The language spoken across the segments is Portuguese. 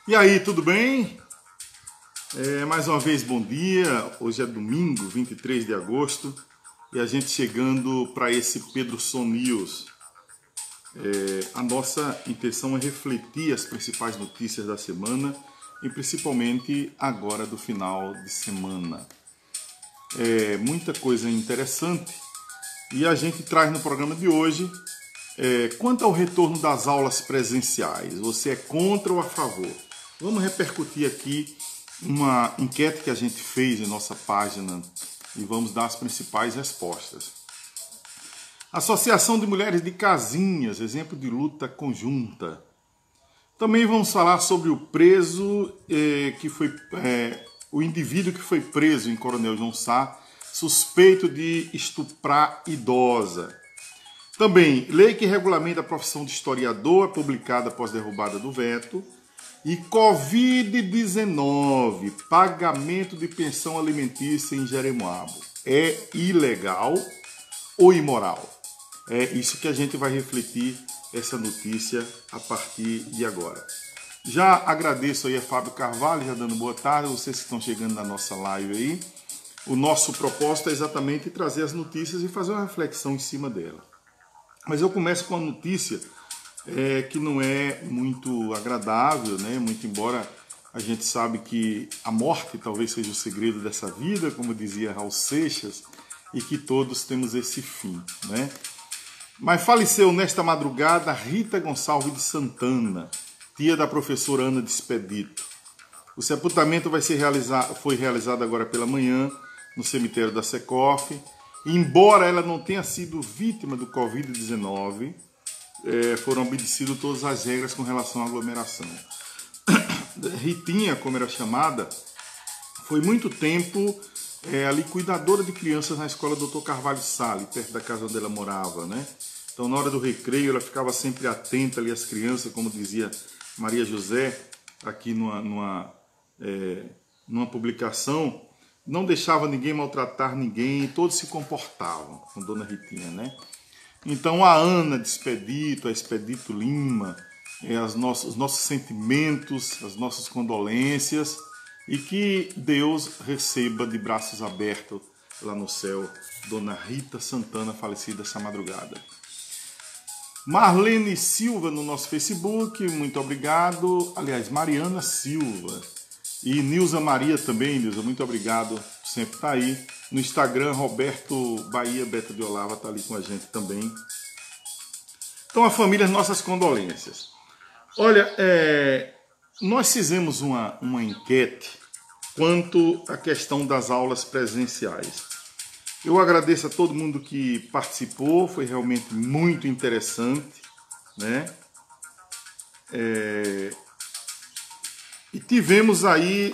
E aí, tudo bem? Mais uma vez, bom dia. Hoje é domingo, 23 de agosto, e a gente chegando para esse Pedroson News. A nossa intenção é refletir as principais notícias da semana e principalmente agora do final de semana. Muita coisa interessante e a gente traz no programa de hoje quanto ao retorno das aulas presenciais. Você é contra ou a favor? Vamos repercutir aqui uma enquete que a gente fez em nossa página e vamos dar as principais respostas. Associação de Mulheres de Casinhas, exemplo de luta conjunta. Também vamos falar sobre o preso, o indivíduo que foi preso em Coronel João Sá, suspeito de estuprar idosa. Também, lei que regulamenta a profissão de historiador, publicada após derrubada do veto. E Covid-19, pagamento de pensão alimentícia em Jeremoabo. É ilegal ou imoral? É isso que a gente vai refletir essa notícia a partir de agora. Já agradeço aí a Fábio Carvalho, já dando boa tarde, vocês que estão chegando na nossa live aí. O nosso propósito é exatamente trazer as notícias e fazer uma reflexão em cima dela. Mas eu começo com uma notícia que não é muito agradável, né? Muito embora a gente sabe que a morte talvez seja o segredo dessa vida, como dizia Raul Seixas, e que todos temos esse fim, né? Mas faleceu nesta madrugada Rita Gonçalves de Santana, tia da professora Ana de Expedito. O sepultamento foi realizado agora pela manhã no cemitério da Secof. Embora ela não tenha sido vítima do Covid-19, foram obedecidas todas as regras com relação à aglomeração. Ritinha, como era chamada, foi muito tempo ali cuidadora de crianças na escola Dr. Carvalho Sale, perto da casa onde ela morava, né? Então, na hora do recreio, ela ficava sempre atenta ali às crianças, como dizia Maria José, aqui numa publicação, não deixava ninguém maltratar ninguém, todos se comportavam com Dona Ritinha, né? Então, a Ana de Expedito, a Expedito Lima, os nossos sentimentos, as nossas condolências, e que Deus receba de braços abertos lá no céu Dona Rita Santana, falecida essa madrugada. Marlene Silva no nosso Facebook, muito obrigado. Aliás, Mariana Silva. E Nilza Maria também, Nilza, muito obrigado por sempre estar aí. No Instagram, Roberto Bahia Beta de Olava está ali com a gente também. Então, a família, nossas condolências. Olha, nós fizemos uma enquete quanto à questão das aulas presenciais. Eu agradeço a todo mundo que participou, foi realmente muito interessante, né? E tivemos aí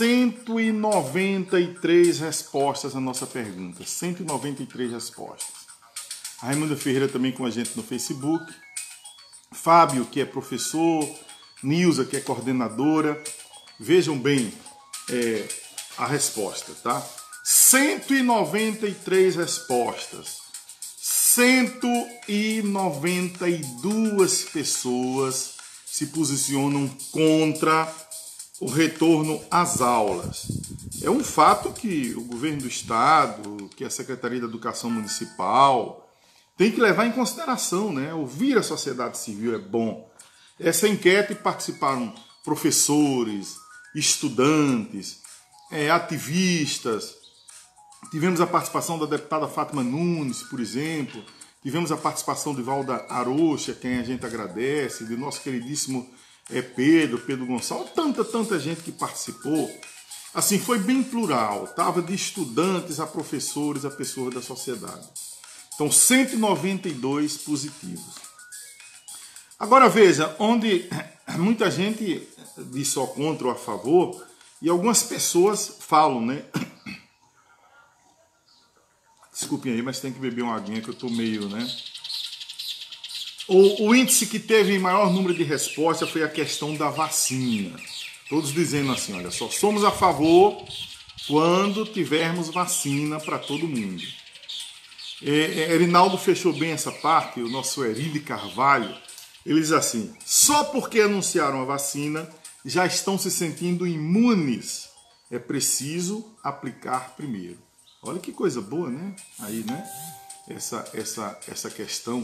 193 respostas à nossa pergunta. 193 respostas. A Raimunda Ferreira também com a gente no Facebook. Fábio, que é professor. Nilza, que é coordenadora. Vejam bem a resposta, tá? 193 respostas. 192 pessoas se posicionam contra o retorno às aulas. É um fato que o governo do estado, que a Secretaria da Educação Municipal tem que levar em consideração, né? Ouvir a sociedade civil é bom. Essa enquete participaram professores, estudantes, ativistas. Tivemos a participação da deputada Fátima Nunes, por exemplo. Tivemos a participação de Valda Arocha, quem a gente agradece, de nosso queridíssimo Pedro Gonçalves, tanta gente que participou. Assim, foi bem plural, estava de estudantes a professores, a pessoas da sociedade. Então, 192 positivos. Agora veja, onde muita gente diz só contra ou a favor, e algumas pessoas falam, né? Desculpem aí, mas tem que beber uma aguinha que eu estou meio, né? O índice que teve maior número de respostas foi a questão da vacina. Todos dizendo assim, olha, só somos a favor quando tivermos vacina para todo mundo. Erinaldo fechou bem essa parte, o nosso Erílio Carvalho. Ele diz assim, só porque anunciaram a vacina já estão se sentindo imunes. É preciso aplicar primeiro. Olha que coisa boa, né? Aí, né? Essa questão.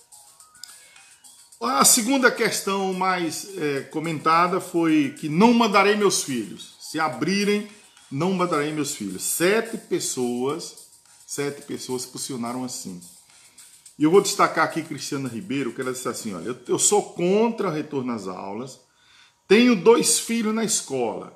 A segunda questão mais comentada foi que não mandarei meus filhos. Se abrirem, não mandarei meus filhos. 7 pessoas se posicionaram assim. E eu vou destacar aqui Cristiana Ribeiro, que ela disse assim, olha, eu sou contra o retorno às aulas, tenho 2 filhos na escola,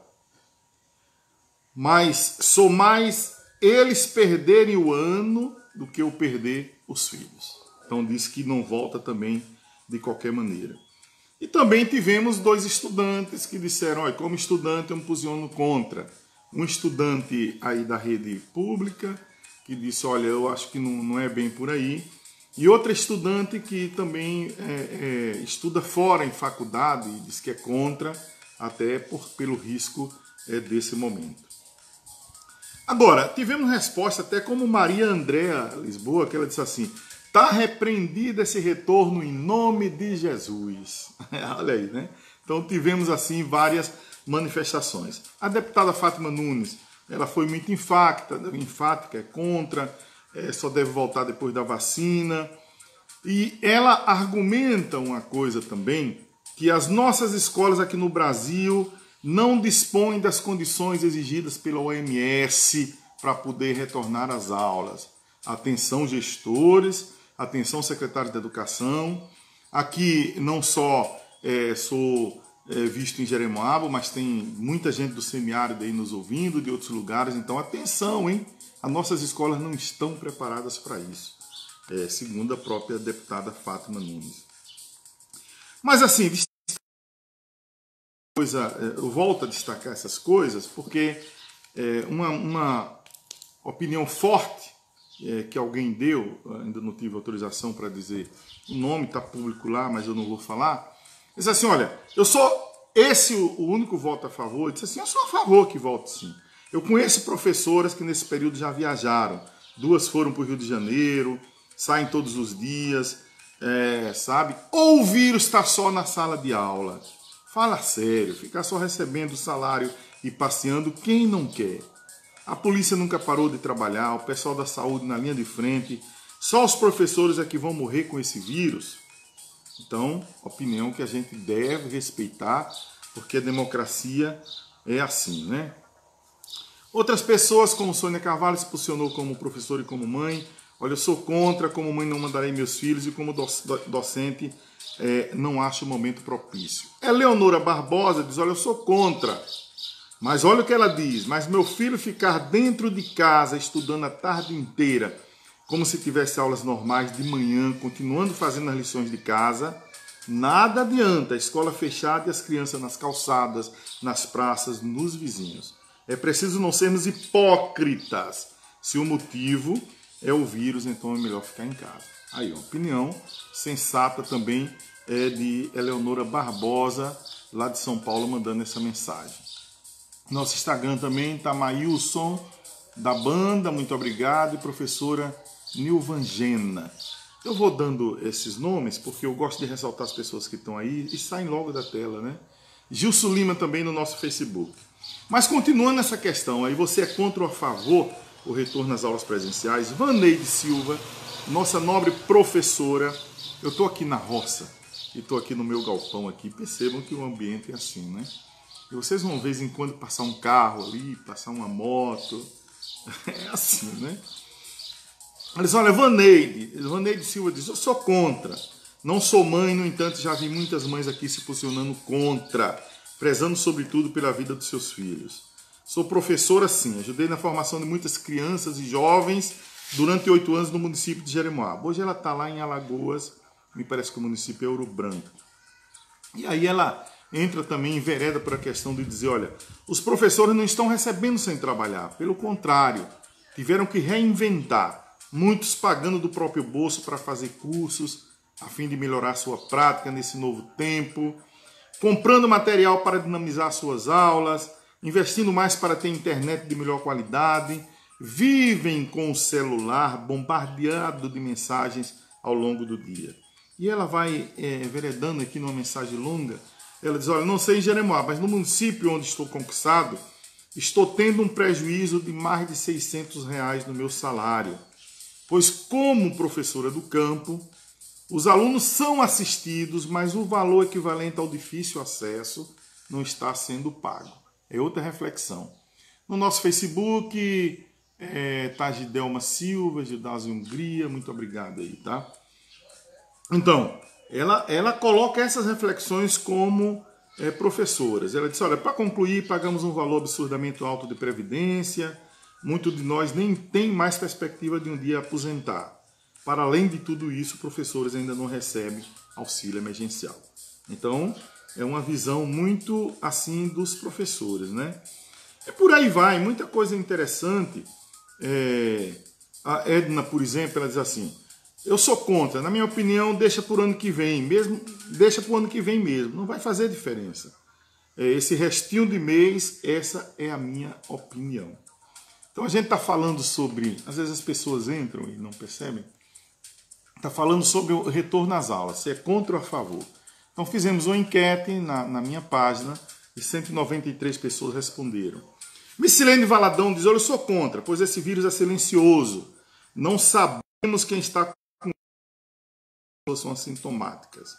mas sou mais eles perderem o ano do que eu perder os filhos. Então diz que não volta também de qualquer maneira. E também tivemos 2 estudantes que disseram, olha, como estudante eu me posiciono contra. Um estudante aí da rede pública que disse, olha, eu acho que não é bem por aí. E outra estudante que também estuda fora em faculdade e diz que é contra, até pelo risco desse momento. Agora, tivemos resposta até como Maria Andréa Lisboa, que ela disse assim, está repreendido esse retorno em nome de Jesus. Olha aí, né? Então tivemos assim várias manifestações. A deputada Fátima Nunes, ela foi muito enfática, é contra, só deve voltar depois da vacina. E ela argumenta uma coisa também, que as nossas escolas aqui no Brasil não dispõem das condições exigidas pela OMS para poder retornar às aulas. Atenção, gestores, atenção, secretários de educação. Aqui não só sou visto em Jeremoabo, mas tem muita gente do semiárido aí nos ouvindo, de outros lugares. Então, atenção, hein? As nossas escolas não estão preparadas para isso, segundo a própria deputada Fátima Nunes. Mas, assim, eu volto a destacar essas coisas porque uma opinião forte que alguém deu, ainda não tive autorização para dizer o nome, está público lá, mas eu não vou falar, diz assim, olha, eu sou o único voto a favor, diz assim, eu sou a favor que vote sim. Eu conheço professoras que nesse período já viajaram, 2 foram para o Rio de Janeiro, saem todos os dias, sabe? Ou o vírus está só na sala de aula. Fala sério, ficar só recebendo salário e passeando, quem não quer? A polícia nunca parou de trabalhar, o pessoal da saúde na linha de frente, só os professores é que vão morrer com esse vírus. Então, opinião que a gente deve respeitar, porque a democracia é assim, né? Outras pessoas, como Sônia Carvalho, se posicionou como professora e como mãe. Olha, eu sou contra, como mãe não mandarei meus filhos e como docente não acho o momento propício. Eleonora Barbosa diz, olha, eu sou contra. Mas olha o que ela diz, mas meu filho ficar dentro de casa estudando a tarde inteira, como se tivesse aulas normais de manhã, continuando fazendo as lições de casa, nada adianta, a escola fechada e as crianças nas calçadas, nas praças, nos vizinhos. É preciso não sermos hipócritas. Se o motivo é o vírus, então é melhor ficar em casa. Aí, uma opinião sensata também de Eleonora Barbosa, lá de São Paulo, mandando essa mensagem. Nosso Instagram também está Maílson, da banda, muito obrigado, e professora Nilvangena. Eu vou dando esses nomes porque eu gosto de ressaltar as pessoas que estão aí e saem logo da tela, né? Gilson Lima também no nosso Facebook. Mas continuando essa questão, aí você é contra ou a favor o retorno às aulas presenciais? Vaneide Silva, nossa nobre professora, eu estou aqui na roça e estou aqui no meu galpão aqui, percebam que o ambiente é assim, né? E vocês vão de vez em quando passar um carro ali, passar uma moto, é assim, né? Eles olha, Vaneide Silva diz, eu sou contra, não sou mãe, no entanto já vi muitas mães aqui se posicionando contra, prezando sobretudo pela vida dos seus filhos. Sou professora sim, ajudei na formação de muitas crianças e jovens durante 8 anos no município de Jeremoabo. Hoje ela está lá em Alagoas, me parece que o município é Ouro Branco. E aí ela entra também em vereda por a questão de dizer, olha, os professores não estão recebendo sem trabalhar, pelo contrário, tiveram que reinventar, muitos pagando do próprio bolso para fazer cursos, a fim de melhorar sua prática nesse novo tempo, comprando material para dinamizar suas aulas, investindo mais para ter internet de melhor qualidade, vivem com o celular bombardeado de mensagens ao longo do dia. E ela vai veredando aqui numa mensagem longa, Ela diz, olha, não sei em Jeremoabo, mas no município onde estou concursado, estou tendo um prejuízo de mais de R$600 no meu salário, pois como professora do campo, os alunos são assistidos, mas o valor equivalente ao difícil acesso não está sendo pago. É outra reflexão. No nosso Facebook, tá Gidelma Silva, Gildásio Hungria, muito obrigado aí, tá? Então, ela coloca essas reflexões como professoras. Ela disse, olha, para concluir, pagamos um valor absurdamente alto de previdência, muitos de nós nem tem mais perspectiva de um dia aposentar. Para além de tudo isso, professores ainda não recebem auxílio emergencial. Então, é uma visão muito assim dos professores, né? E por aí vai, muita coisa interessante. A Edna, por exemplo, ela diz assim, eu sou contra, na minha opinião, deixa para o ano que vem mesmo, não vai fazer diferença. Esse restinho de mês, essa é a minha opinião. Então a gente está falando sobre, às vezes as pessoas entram e não percebem, está falando sobre o retorno às aulas, se é contra ou a favor. Então fizemos uma enquete na minha página e 193 pessoas responderam. Missilene Valadão diz, olha, eu sou contra, pois esse vírus é silencioso. Não sabemos quem está com são assintomáticas.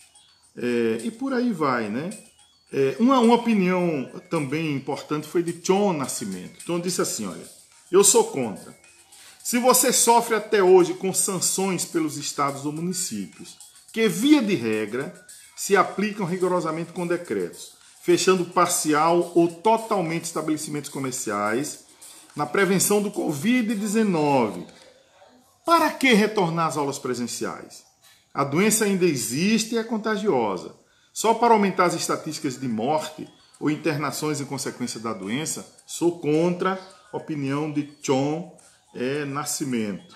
E por aí vai, né? Uma opinião também importante foi de John Nascimento. John disse assim, olha, eu sou contra. Se você sofre até hoje com sanções pelos estados ou municípios, que via de regra se aplicam rigorosamente com decretos, fechando parcial ou totalmente estabelecimentos comerciais, na prevenção do Covid-19, para que retornar às aulas presenciais? A doença ainda existe e é contagiosa. Só para aumentar as estatísticas de morte ou internações em consequência da doença, sou contra a opinião de John Nascimento.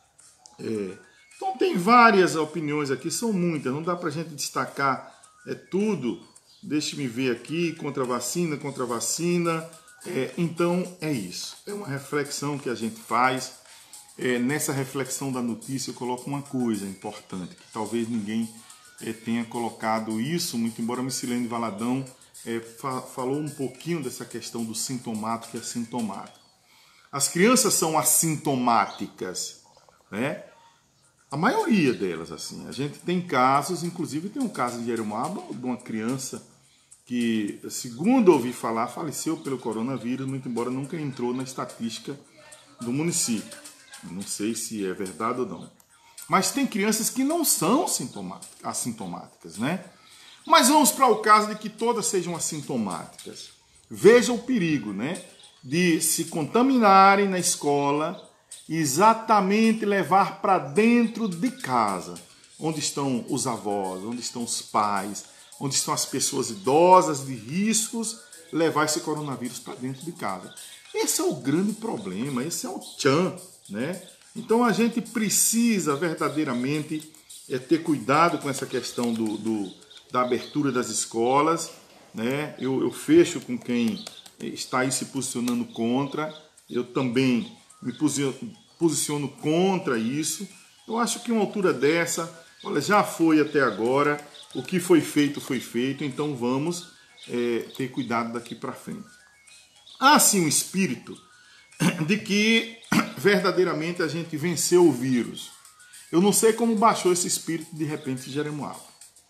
Então tem várias opiniões aqui, são muitas, não dá para a gente destacar tudo. Deixe-me ver aqui, contra a vacina. Então é isso, é uma reflexão que a gente faz. Nessa reflexão da notícia eu coloco uma coisa importante, que talvez ninguém tenha colocado isso, muito embora Missilene Valadão falou um pouquinho dessa questão do sintomático e assintomático. As crianças são assintomáticas, né? A maioria delas, assim. A gente tem casos, inclusive tem um caso de Jeremoabo, de uma criança que, segundo ouvi falar, faleceu pelo coronavírus, muito embora nunca entrou na estatística do município. Não sei se é verdade ou não. Mas tem crianças que não são assintomáticas, né? Mas vamos para o caso de que todas sejam assintomáticas. Veja o perigo, né? De se contaminarem na escola e exatamente levar para dentro de casa, onde estão os avós, onde estão os pais, onde estão as pessoas idosas de riscos, levar esse coronavírus para dentro de casa. Esse é o grande problema, esse é o tchan, né? Então a gente precisa verdadeiramente ter cuidado com essa questão da abertura das escolas, né? Eu fecho com quem está aí se posicionando contra, eu também me posiciono contra isso. Eu acho que uma altura dessa, olha, já foi até agora, o que foi feito, então vamos ter cuidado daqui para frente. Há sim um espírito de que verdadeiramente a gente venceu o vírus. Eu não sei como baixou esse espírito de repente em Jeremoabo.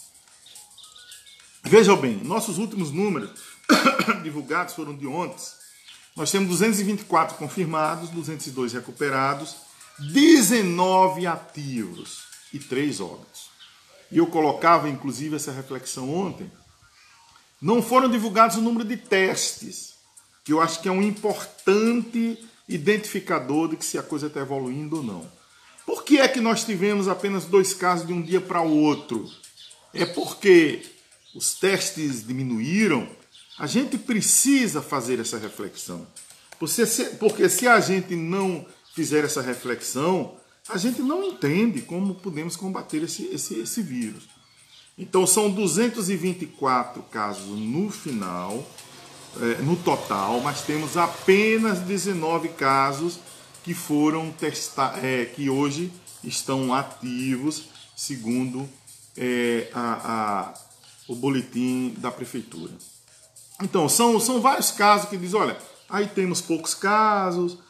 Vejam bem, nossos últimos números divulgados foram de ontem. Nós temos 224 confirmados, 202 recuperados, 19 ativos e 3 óbitos. E eu colocava inclusive essa reflexão ontem. Não foram divulgados o número de testes, que eu acho que é um importante identificador de que se a coisa está evoluindo ou não. Por que é que nós tivemos apenas 2 casos de um dia para o outro? É porque os testes diminuíram. A gente precisa fazer essa reflexão. Porque se a gente não fizer essa reflexão, a gente não entende como podemos combater esse vírus. Então são 224 casos no final, no total, mas temos apenas 19 casos que foram testados, que hoje estão ativos, segundo o boletim da prefeitura. Então, são vários casos que dizem, olha, aí temos poucos casos,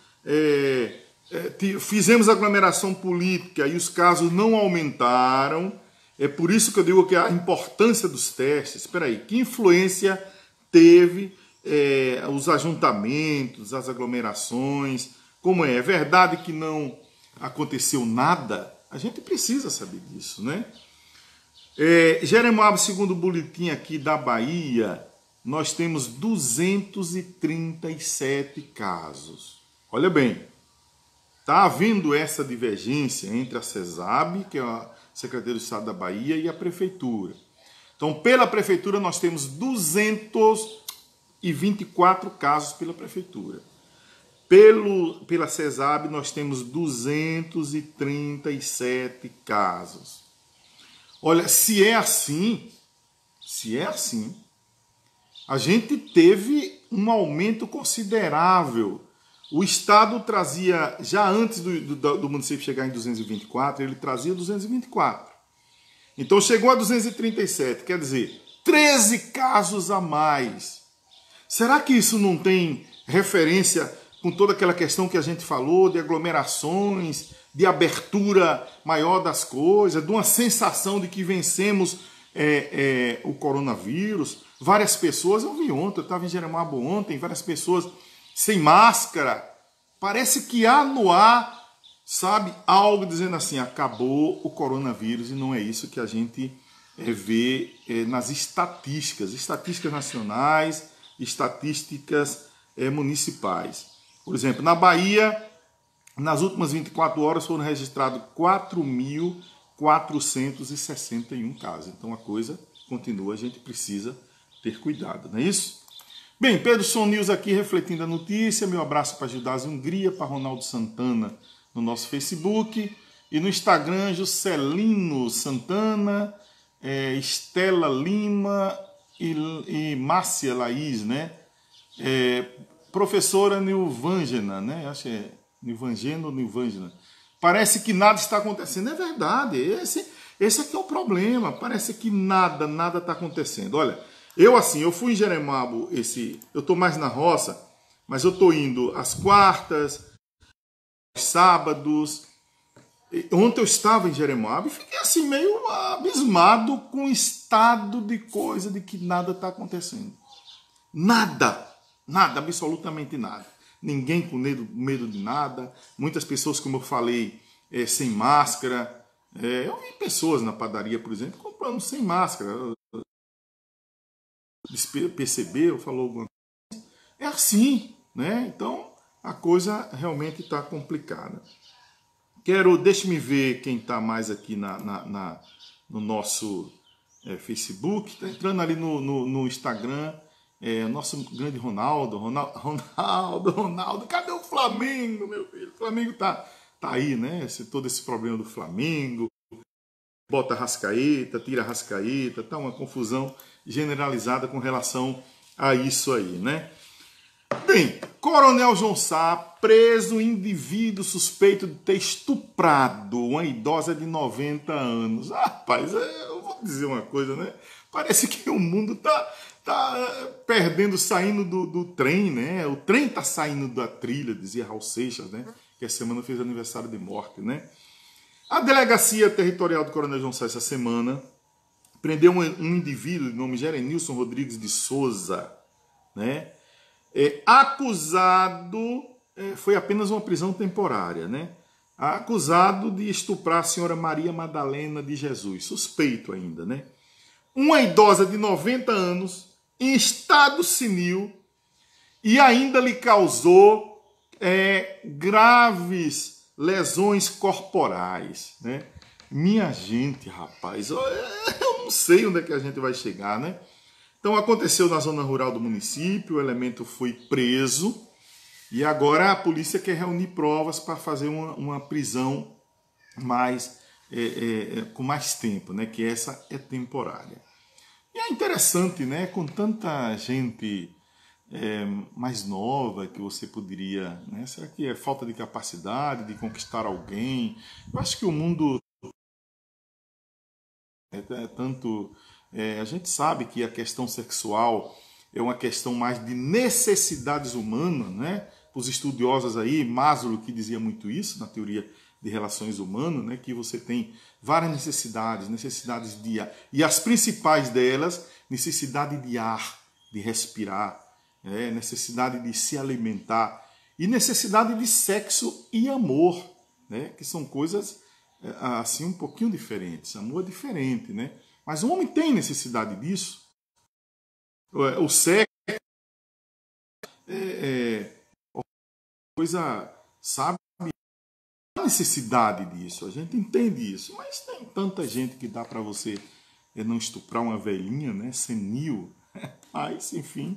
fizemos aglomeração política e os casos não aumentaram. É por isso que eu digo que a importância dos testes. Espera aí, que influência teve os ajuntamentos, as aglomerações? Como é? É verdade que não aconteceu nada? A gente precisa saber disso, né? Jeremoabo, segundo o boletim aqui da Bahia, nós temos 237 casos. Olha bem, está havendo essa divergência entre a CESAB, que é a Secretaria do Estado da Bahia, e a Prefeitura. Então, pela Prefeitura, nós temos 224 casos pela Prefeitura. Pela CESAB, nós temos 237 casos. Olha, se é assim, a gente teve um aumento considerável. O Estado trazia, já antes do município chegar em 224, ele trazia 224. Então chegou a 237, quer dizer, 13 casos a mais. Será que isso não tem referência com toda aquela questão que a gente falou, de aglomerações, de abertura maior das coisas, de uma sensação de que vencemos o coronavírus? Várias pessoas, eu vi ontem, eu estava em Jeremoabo ontem, várias pessoas sem máscara. Parece que há no ar, sabe, algo dizendo assim, acabou o coronavírus, e não é isso que a gente vê nas estatísticas nacionais, estatísticas municipais. Por exemplo, na Bahia, nas últimas 24 horas foram registrados 4.461 casos. Então a coisa continua, a gente precisa ter cuidado, não é isso? Bem, Pedro Son News aqui refletindo a notícia. Meu abraço para Gildásio Hungria, para Ronaldo Santana no nosso Facebook. E no Instagram, Juscelino Santana, Estela Lima e Márcia Laís, né? Professora Nilvângena, né? Acho que é Nilvangena ou Nilvângena. Parece que nada está acontecendo. É verdade, esse aqui é o problema. Parece que nada está acontecendo. Olha, eu fui em Jeremoabo, eu estou mais na roça, mas eu estou indo às quartas, aos sábados. Ontem eu estava em Jeremoabo e fiquei assim meio abismado com o estado de coisa de que nada está acontecendo. Nada, absolutamente nada. Ninguém com medo de nada. Muitas pessoas, como eu falei, sem máscara. Eu vi pessoas na padaria, por exemplo, comprando sem máscara. Percebeu, falou alguma coisa. É assim, né? Então a coisa realmente está complicada. Deixe-me ver quem está mais aqui no nosso Facebook. Está entrando ali no Instagram. Nosso grande Ronaldo, cadê o Flamengo, meu filho? O Flamengo tá aí, né? Todo esse problema do Flamengo. Bota Arrascaeta, tira Arrascaeta, tá uma confusão generalizada com relação a isso aí, né? Bem, Coronel João Sá, preso indivíduo suspeito de ter estuprado uma idosa de 90 anos. Rapaz, eu vou dizer uma coisa, né? Parece que o mundo tá perdendo, saindo do trem, né? O trem tá saindo da trilha, dizia Raul Seixas, né? Que essa semana fez aniversário de morte, né? A Delegacia Territorial do Coronel João Sá essa semana prendeu um indivíduo de nome Jerenilson Rodrigues de Souza, né? Acusado, foi apenas uma prisão temporária, né? Acusado de estuprar a senhora Maria Madalena de Jesus, suspeito ainda, né? Uma idosa de 90 anos, em estado senil, e ainda lhe causou graves lesões corporais, né? Minha gente, rapaz, eu não sei onde é que a gente vai chegar, né? Então aconteceu na zona rural do município, o elemento foi preso e agora a polícia quer reunir provas para fazer uma prisão com mais tempo, né? Que essa é temporária. E é interessante, né? Com tanta gente mais nova que você poderia, né? Será que é falta de capacidade de conquistar alguém? Eu acho que o mundo tanto A gente sabe que a questão sexual é uma questão mais de necessidades humanas, né? Os estudiosos aí, Maslow, que dizia muito isso na teoria de relações humanas, né? Que você tem várias necessidades de ar. E as principais delas, necessidade de ar, de respirar, necessidade de se alimentar e necessidade de sexo e amor, né? Que são coisas assim um pouquinho diferentes. Amor é diferente, né? Mas o homem tem necessidade disso. O sexo é coisa, sabe? A necessidade disso, a gente entende isso, mas tem tanta gente que dá para você não estuprar uma velhinha, né? Senil. Mas, enfim.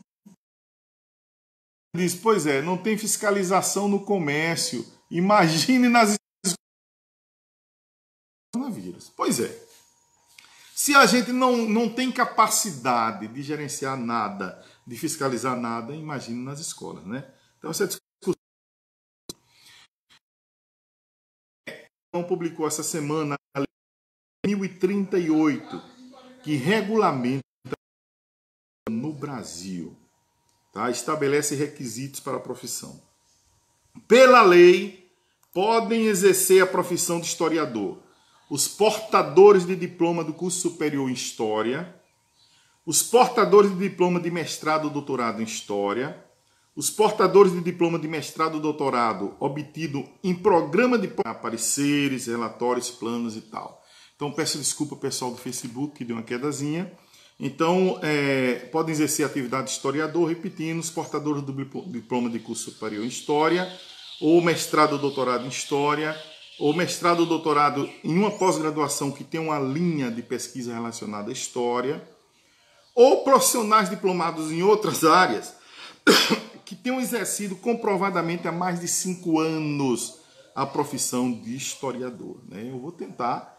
Diz, pois é, não tem fiscalização no comércio. Imagine nas coronavírus. Pois é. Se a gente não tem capacidade de gerenciar nada, de fiscalizar nada, imagine nas escolas, né? Então, essa discussão publicou essa semana a Lei 1038, que regulamenta no Brasil, tá? Estabelece requisitos para a profissão. Pela lei, podem exercer a profissão de historiador os portadores de diploma do curso superior em História, os portadores de diploma de mestrado ou doutorado em História, os portadores de diploma de mestrado ou doutorado obtido em programa de pareceres, relatórios, planos e tal. Então, peço desculpa ao pessoal do Facebook, que deu uma quedazinha. Então, podem exercer a atividade de historiador, repetindo, os portadores do diploma de curso superior em História, ou mestrado ou doutorado em História, ou mestrado ou doutorado em uma pós-graduação que tem uma linha de pesquisa relacionada à História, ou profissionais diplomados em outras áreas que tenham exercido comprovadamente há mais de 5 anos a profissão de historiador, né? Eu vou tentar.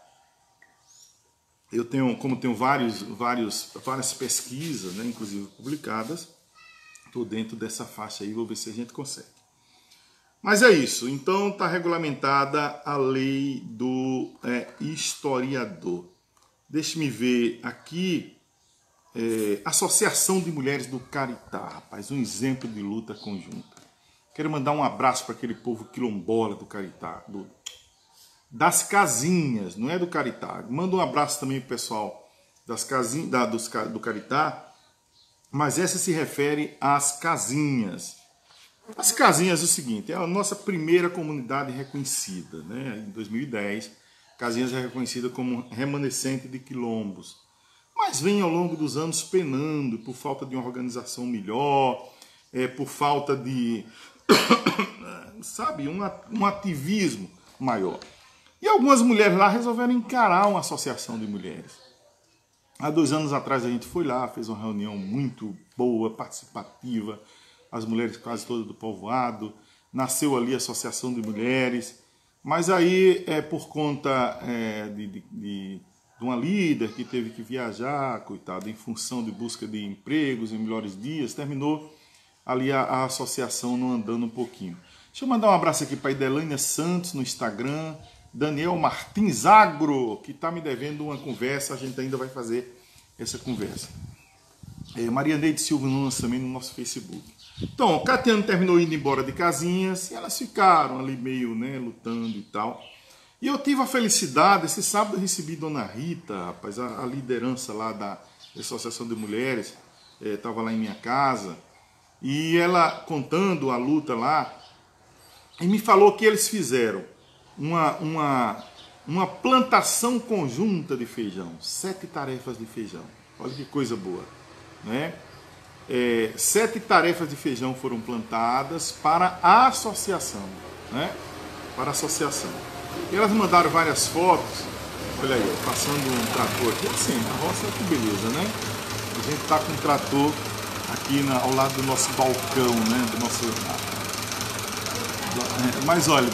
Como tenho várias pesquisas, né, inclusive publicadas, estou dentro dessa faixa aí, vou ver se a gente consegue. Mas é isso, então está regulamentada a lei do historiador. Deixe-me ver aqui, Associação de Mulheres do Caritá, rapaz, um exemplo de luta conjunta. Quero mandar um abraço para aquele povo quilombola do Caritá, das casinhas, não é do Caritá. Manda um abraço também para o pessoal das casinhas, do Caritá, mas essa se refere às casinhas. As casinhas é o seguinte, é a nossa primeira comunidade reconhecida, né? Em 2010, Casinhas é reconhecida como remanescente de quilombos, mas vem ao longo dos anos penando por falta de uma organização melhor, por falta de, sabe, um ativismo maior. E algumas mulheres lá resolveram encarar uma associação de mulheres. Há 2 anos atrás a gente foi lá, fez uma reunião muito boa, participativa, as mulheres quase todas do povoado, nasceu ali a Associação de Mulheres, mas aí por conta de uma líder que teve que viajar, coitada, em função de busca de empregos em melhores dias, terminou ali a associação não andando um pouquinho. Deixa eu mandar um abraço aqui para a Idelânia Santos no Instagram, Daniel Martins Agro, que está me devendo uma conversa, a gente ainda vai fazer essa conversa. Maria Neide Silva Nunes também no nosso Facebook. Então, Catiane terminou indo embora de Casinhas e elas ficaram ali meio, né, lutando e tal. E eu tive a felicidade, esse sábado eu recebi Dona Rita, rapaz, a liderança lá da Associação de Mulheres, estava lá em minha casa, e ela contando a luta lá, e me falou que eles fizeram uma plantação conjunta de feijão, 7 tarefas de feijão. Olha que coisa boa, né? 7 tarefas de feijão foram plantadas para a associação, né? Para a associação. E elas mandaram várias fotos. Olha aí, passando um trator aqui, assim, a roça, que beleza, né? A gente tá com um trator aqui ao lado do nosso balcão, né? Do nosso. Mas olha,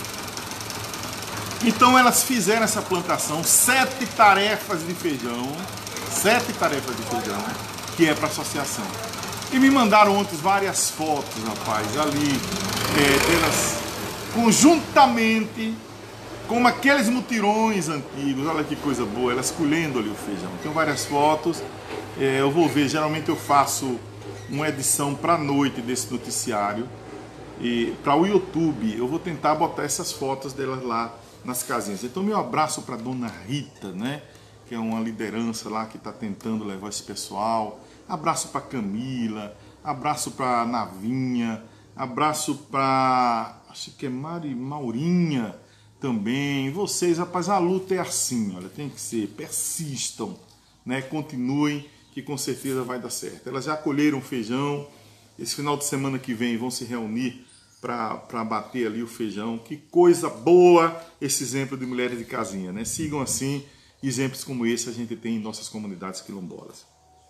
então elas fizeram essa plantação, 7 tarefas de feijão, 7 tarefas de feijão, que é para a associação. E me mandaram ontem várias fotos, rapaz, ali, delas conjuntamente como aqueles mutirões antigos. Olha que coisa boa, elas colhendo ali o feijão. Tenho várias fotos, eu vou ver, geralmente eu faço uma edição para a noite desse noticiário, e para o YouTube eu vou tentar botar essas fotos delas lá nas casinhas. Então meu abraço para Dona Rita, né, que é uma liderança lá que está tentando levar esse pessoal. Abraço para Camila, abraço para Navinha, abraço para, acho que é Maurinha também. Vocês, rapaz, a luta é assim, olha, tem que ser, persistam, né, continuem, que com certeza vai dar certo. Elas já colheram feijão, esse final de semana que vem vão se reunir para bater ali o feijão. Que coisa boa esse exemplo de mulheres de casinha, né? Sigam assim, exemplos como esse a gente tem em nossas comunidades quilombolas.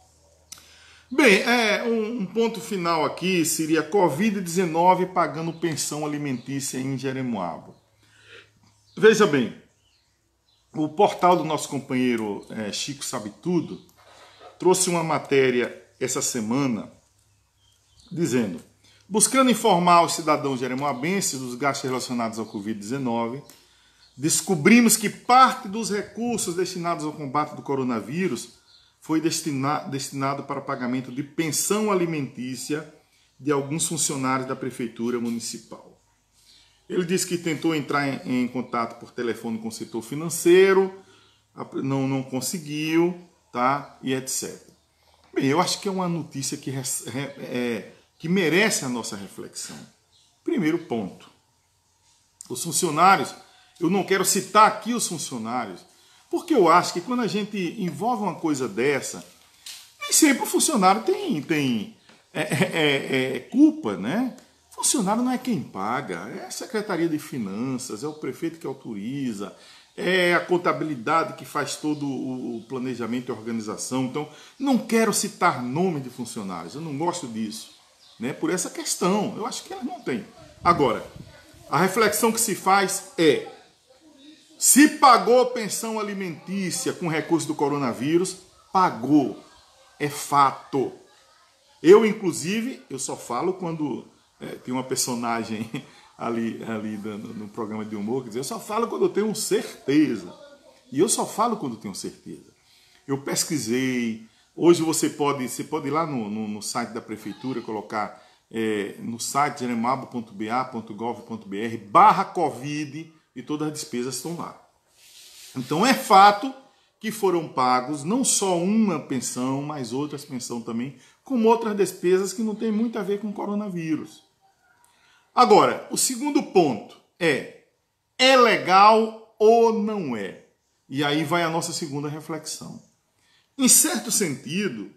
Bem, um ponto final aqui seria Covid-19 pagando pensão alimentícia em Jeremoabo. Veja bem, o portal do nosso companheiro Chico Sabe Tudo trouxe uma matéria essa semana dizendo: buscando informar os cidadãos jeremoabenses dos gastos relacionados ao Covid-19, descobrimos que parte dos recursos destinados ao combate do coronavírus foi destinado para pagamento de pensão alimentícia de alguns funcionários da Prefeitura Municipal. Ele disse que tentou entrar em contato por telefone com o setor financeiro, não conseguiu, tá? E etc. Bem, eu acho que é uma notícia que merece a nossa reflexão. Primeiro ponto, os funcionários, eu não quero citar aqui os funcionários, porque eu acho que quando a gente envolve uma coisa dessa, nem sempre o funcionário tem culpa, né? Funcionário não é quem paga, é a Secretaria de Finanças, é o prefeito que autoriza, é a contabilidade que faz todo o planejamento e organização. Então, não quero citar nome de funcionários, eu não gosto disso, né? Por essa questão, eu acho que elas não têm. Agora, a reflexão que se faz é: se pagou pensão alimentícia com recurso do coronavírus, pagou, é fato. Eu, inclusive, eu só falo quando tem uma personagem ali no programa de humor que diz: eu só falo quando eu tenho certeza. E eu só falo quando tenho certeza. Eu pesquisei. Hoje você pode ir lá no site da prefeitura, colocar no site jeremoabo.ba.gov.br/Covid e todas as despesas estão lá. Então é fato que foram pagos não só uma pensão, mas outras pensões também, como outras despesas que não tem muito a ver com o coronavírus. Agora, o segundo ponto é legal ou não é? E aí vai a nossa segunda reflexão. Em certo sentido,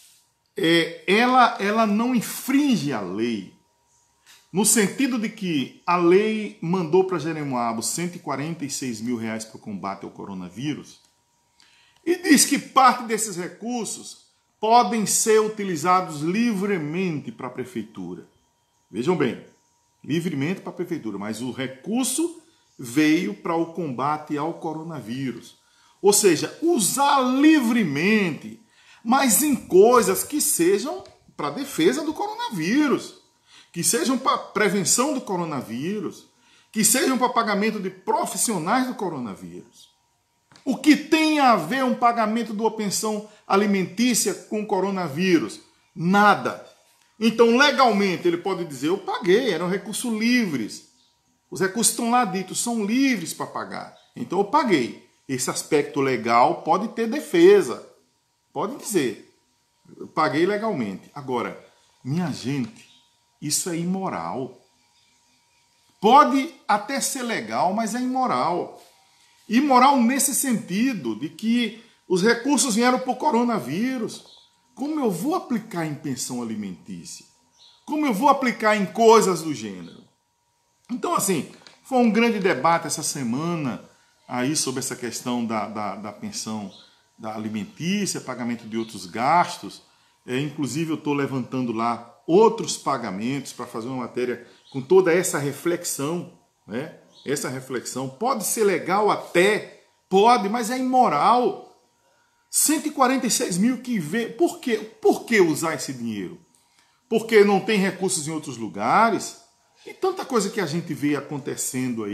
ela não infringe a lei, no sentido de que a lei mandou para Jeremoabo R$146 mil para o combate ao coronavírus e diz que parte desses recursos podem ser utilizados livremente para a prefeitura. Vejam bem, livremente para a prefeitura, mas o recurso veio para o combate ao coronavírus. Ou seja, usar livremente, mas em coisas que sejam para a defesa do coronavírus, que sejam para a prevenção do coronavírus, que sejam para pagamento de profissionais do coronavírus. O que tem a ver um pagamento de uma pensão alimentícia com o coronavírus? Nada. Então, legalmente, ele pode dizer: eu paguei, eram recursos livres. Os recursos estão lá ditos, são livres para pagar. Então, eu paguei. Esse aspecto legal pode ter defesa. Pode dizer: eu paguei legalmente. Agora, minha gente, isso é imoral. Pode até ser legal, mas é imoral. Imoral nesse sentido de que os recursos vieram para o coronavírus. Como eu vou aplicar em pensão alimentícia? Como eu vou aplicar em coisas do gênero? Então, assim, foi um grande debate essa semana aí sobre essa questão da pensão da alimentícia, pagamento de outros gastos. Inclusive, eu estou levantando lá outros pagamentos para fazer uma matéria com toda essa reflexão, né? Essa reflexão pode ser legal até, pode, mas é imoral. 146 mil que vê. Por quê? Por que usar esse dinheiro? Porque não tem recursos em outros lugares? E tanta coisa que a gente vê acontecendo aí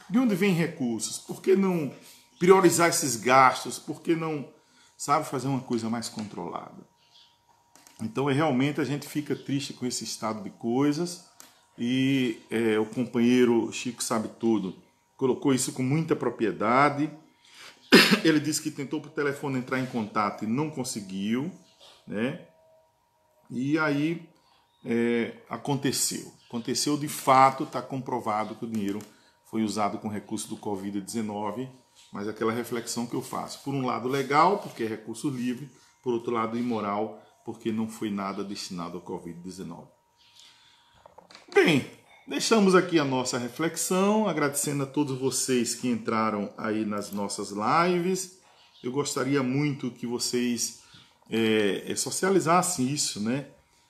De onde vêm recursos? Por que não priorizar esses gastos? Por que não, sabe, fazer uma coisa mais controlada? Então, realmente, a gente fica triste com esse estado de coisas e o companheiro Chico Sabe Tudo colocou isso com muita propriedade. Ele disse que tentou por telefone entrar em contato e não conseguiu, né? E aí aconteceu. Aconteceu de fato, está comprovado que o dinheiro foi usado com recurso do Covid-19, mas aquela reflexão que eu faço. Por um lado legal, porque é recurso livre, por outro lado imoral, porque não foi nada destinado ao Covid-19. Bem, deixamos aqui a nossa reflexão, agradecendo a todos vocês que entraram aí nas nossas lives. Eu gostaria muito que vocês socializassem isso, né?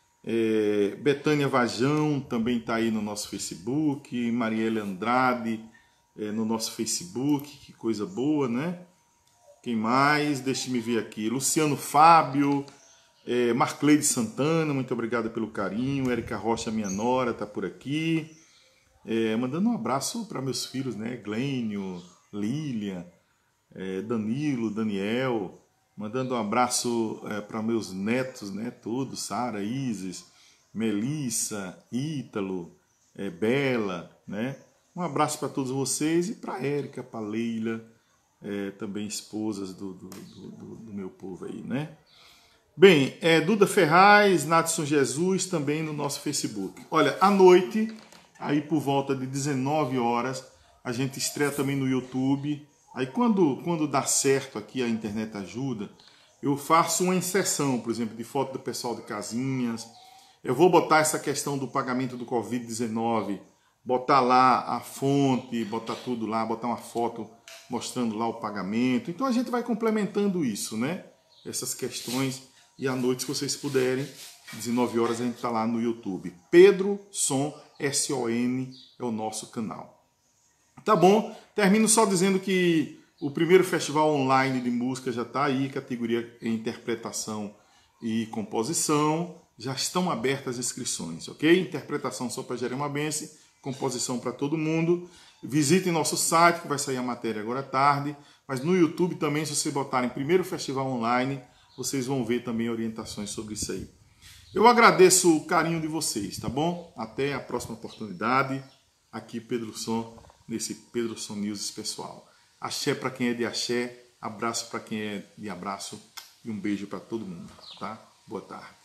Betânia Vajão também está aí no nosso Facebook, Marielle Andrade no nosso Facebook, que coisa boa, né? Quem mais? Deixe-me ver aqui. Luciano Fábio, Marcleide Santana, muito obrigado pelo carinho. Érica Rocha, minha nora, está por aqui. Mandando um abraço para meus filhos, né? Glênio, Lília, Danilo, Daniel. Mandando um abraço para meus netos, né? Todos, Sara, Isis, Melissa, Ítalo, Bela, né? Um abraço para todos vocês e para a Érica, para a Leila, também esposas do meu povo aí, né? Bem, Duda Ferraz, Natson Jesus, também no nosso Facebook. Olha, à noite, aí por volta de 19 horas, a gente estreia também no YouTube. Aí quando dá certo aqui, a internet ajuda, eu faço uma inserção, por exemplo, de foto do pessoal de casinhas. Eu vou botar essa questão do pagamento do Covid-19, botar lá a fonte, botar tudo lá, botar uma foto mostrando lá o pagamento. Então a gente vai complementando isso, né? Essas questões. E à noite, se vocês puderem, 19 horas a gente está lá no YouTube. Pedro Som, S-O-N, é o nosso canal. Tá bom? Termino só dizendo que o primeiro festival online de música já está aí, categoria interpretação e composição. Já estão abertas as inscrições, ok? Interpretação só para jeremoabense, composição para todo mundo. Visitem nosso site, que vai sair a matéria agora à tarde. Mas no YouTube também, se vocês botarem primeiro festival online, vocês vão ver também orientações sobre isso aí. Eu agradeço o carinho de vocês, tá bom? Até a próxima oportunidade. Aqui Pedro Som, nesse Pedro Som News pessoal. Axé para quem é de axé, abraço para quem é de abraço e um beijo para todo mundo, tá? Boa tarde.